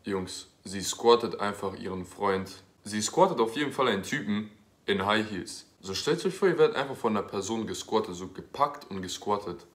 Jungs, sie squattet einfach ihren Freund. Sie squattet auf jeden Fall einen Typen in High Heels. So stellt euch vor, ihr werdet einfach von einer Person gesquattet, so gepackt und gesquattet.